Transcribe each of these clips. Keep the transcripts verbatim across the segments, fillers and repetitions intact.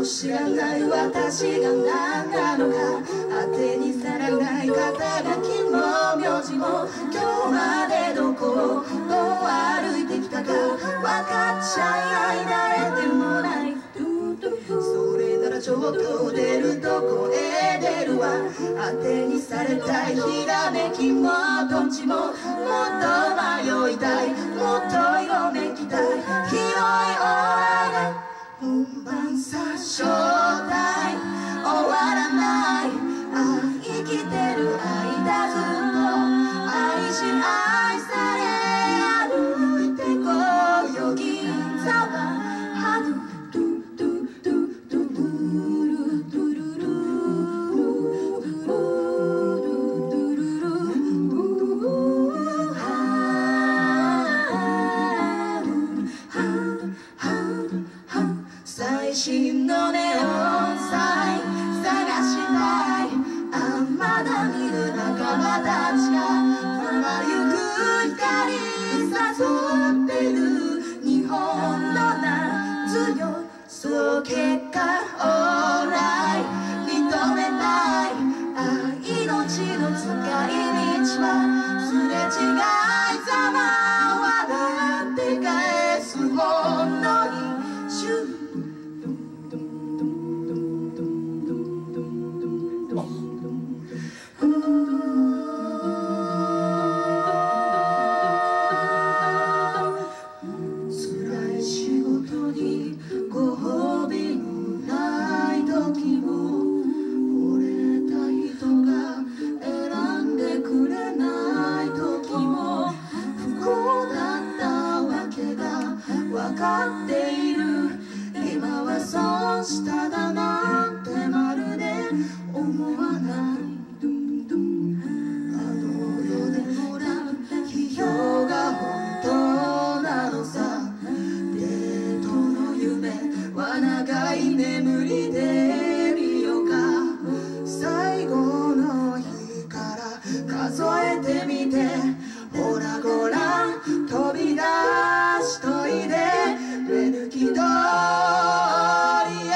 知らない私が何なのか、当てにさらない肩書きも名字も、今日までどこをどう歩いてきたか分かっちゃいない、誰でもない。それならちょっと出るとこへ出るわ、当てにされたいひらめきもどっちも、もっと迷いたい、もっと色めきたい、広いオーラで本番さ正体終わらない、ああ生きてる間ずっと愛し愛され歩いてこよ銀座はハドドゥドゥドゥドゥドゥルドゥルルドゥルルドゥルルハ最新のネオンサイン探したい、あまだ見ぬ仲間たちがまゆく光誘っている日本の夏よ、そう結果オーライ認めたい、あ命の使い道はすれ違いざま笑って返すほんの一瞬、分かっている今は損しただなんてまるで思わない、あの世でもらう批評が本当なのさ、デートの夢は長い眠りで見ようか、最後の日から数えてみて、ほらごらん飛び出しといで目抜き通りへ、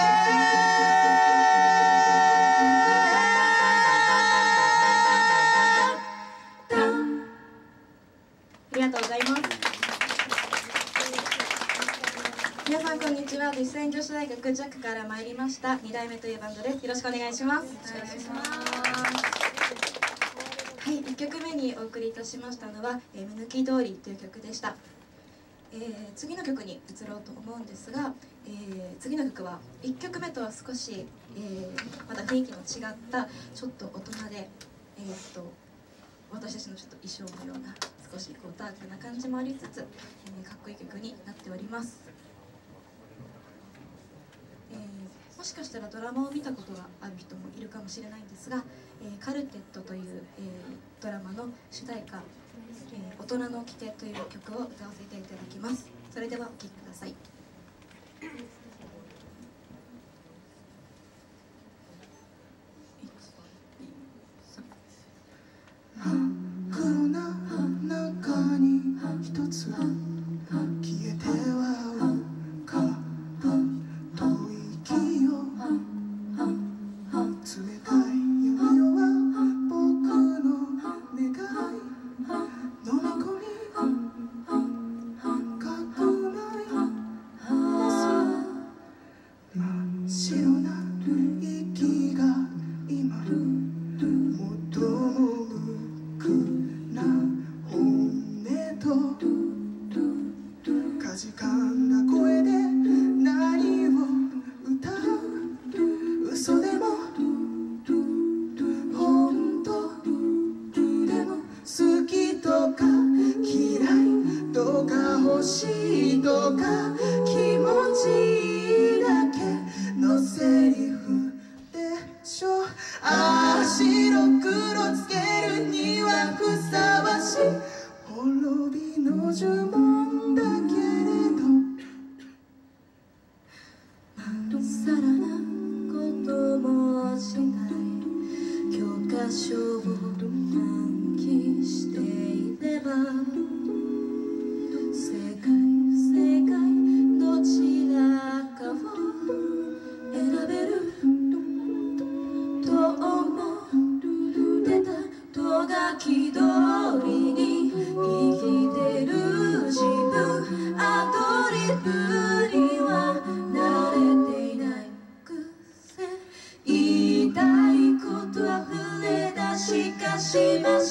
ありがとうございます。皆さんこんにちは。実践女子大学ジャックから参りましたに代目というバンドです。よろしくお願いします。お願いします。はい、いっきょくめにお送りいたしましたのは「目抜き通り」という曲でした。えー、次の曲に移ろうと思うんですが、えー、次の曲はいっきょくめとは少し、えー、また雰囲気の違ったちょっと大人で、えー、っと私たちのちょっと衣装のような少しこうダークな感じもありつつ、えー、かっこいい曲になっております。えー、もしかしたらドラマを見たことがある人もいるかもしれないんですが「えー、カルテット」という、えー、ドラマの主題歌「えー、大人の掟」という曲を歌わせていただきます。それではお聴きください。 コロナの中に一つ消えてはうか遠い息を冷たい闇は僕の願い飲み込み隠ない真っ白な息が今もっともな本音とかじかんだ声で何を歌う、嘘でも本当でも好きとか嫌いとか欲しいとか気持ちだけのセリフでしょ、ああ白黒つけるにはふさわしい滅びの呪文だけれど、まっさらなこともしない教科書を暗記していれば正解不正解どちらかを選べ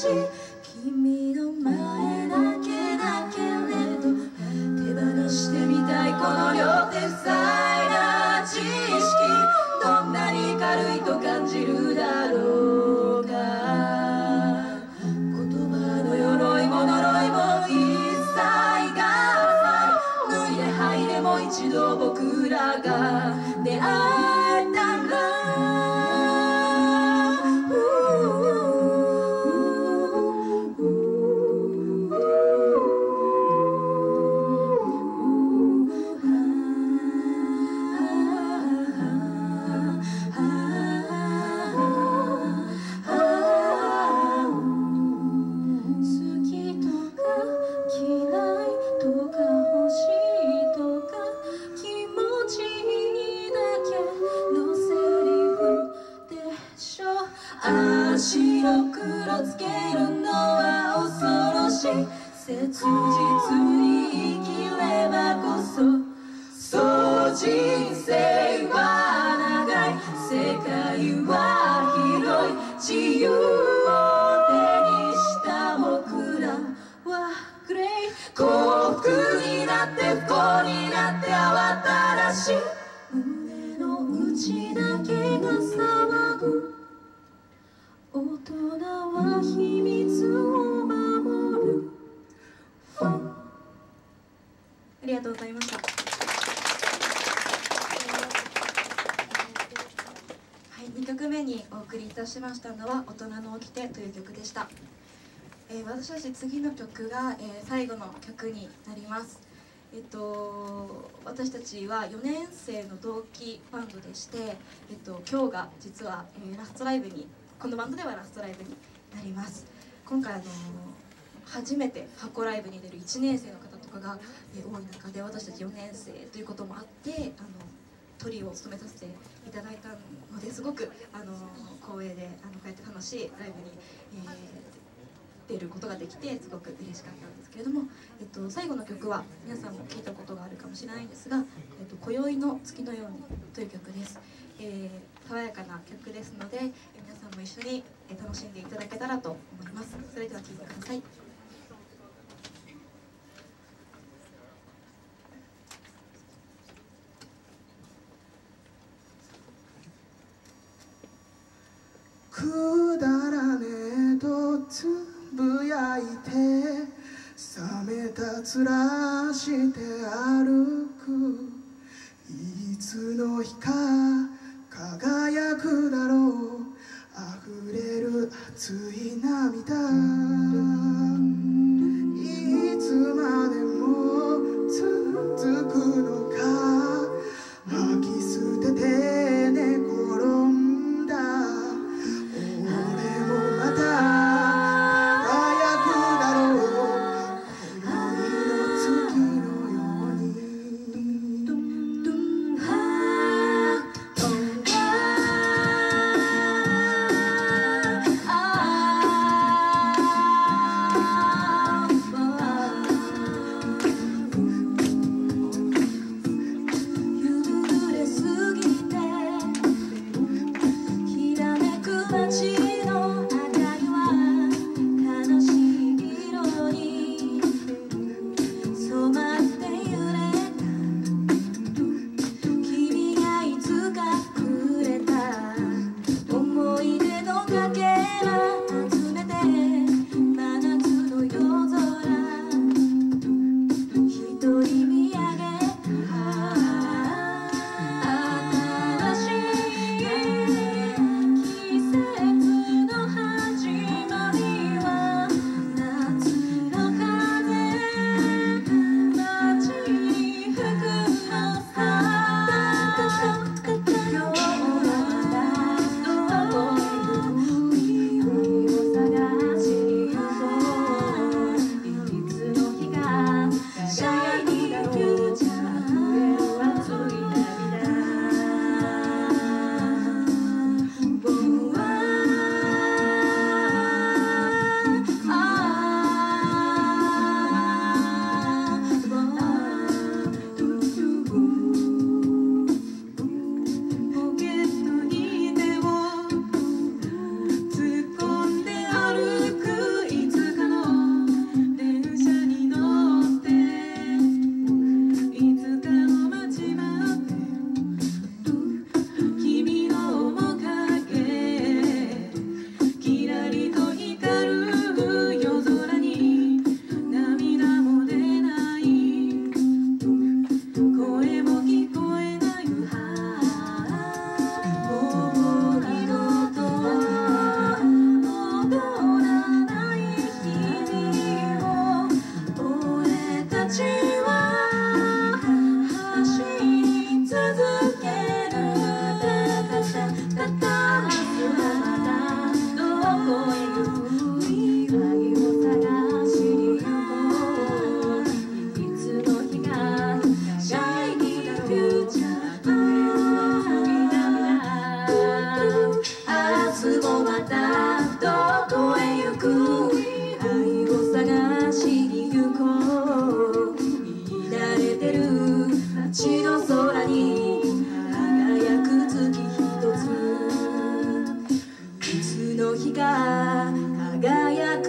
し君の前だけだけれど手放してみたいこの両手塞いだ知識どんなに軽いと感じるだろうか言葉の鎧も呪いも一切が脱いで剥いでもう一度僕らが出会えたら足を黒つけるのは恐ろしい切実に生きればこそそう人生は長い世界は広い自由を手にした僕らはグレイ幸福になって不幸になって慌ただしい胸の内だけが騒ぐ大人は秘密を守る。 ありがとうございました。はい、にきょくめにお送りいたしましたのは「大人の掟」という曲でした。えー、私たち次の曲が、えー、最後の曲になります。えっと、私たちはよねん生の同期バンドでして、えっと、今日が実は、えー、ラストライブにこのバンドではラストライブになります。今回あの初めて箱ライブに出るいちねん生の方とかが、えー、多い中で私たちよねん生ということもあってあのトリを務めさせていただいたのですごくあの光栄であのこうやって楽しいライブに、えー、出ることができてすごく嬉しかったんですけれども、えっと、最後の曲は皆さんも聞いたことがあるかもしれないんですが「えっと、今宵の月のように」という曲です。えー、爽やかな曲ですので皆さんも一緒に楽しんでいただけたらと思います。それでは聴いてください。 くだらねえとつぶやいて冷めた面して歩くいつの日か輝くだろう溢れる熱い涙いつまでも続くのか吐き捨てて寝転んだ俺もまた輝くだろう今宵の月のように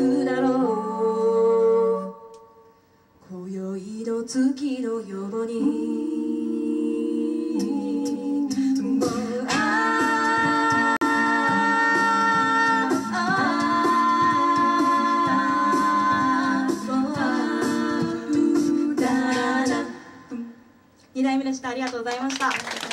くだろう。今宵の月のようにもうあにだいめでした。ありがとうございました。